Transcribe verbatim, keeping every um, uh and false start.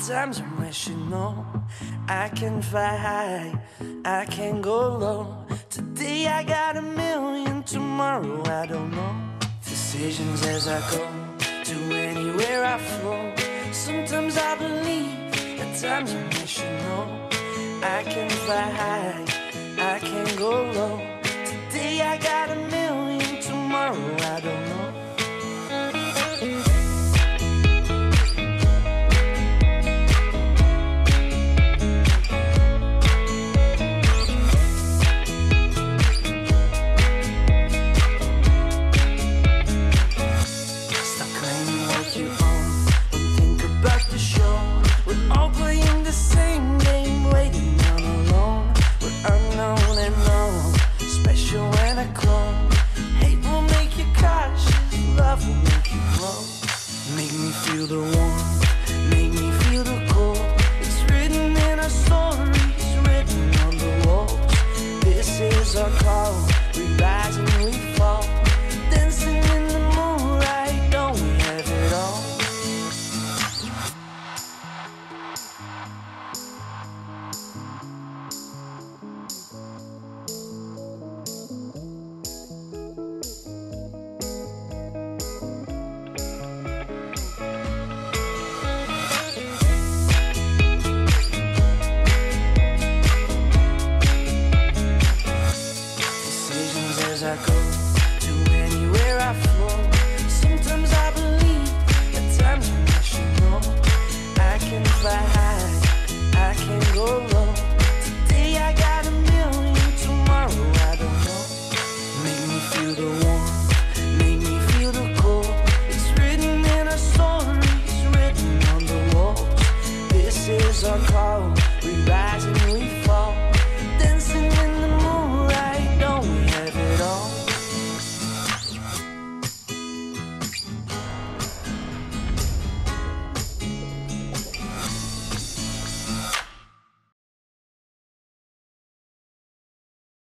times I'm wishing, no, I can fly high, I can go low. Today I got a million, tomorrow I don't know. Decisions as I go, to anywhere I flow. Sometimes I believe, at times I'm wishing, no, I can fly high, I can go low. Today I got a million, tomorrow I don't know. Feel the warmth, make me feel the cold. It's written in our stories, written on the walls. This is our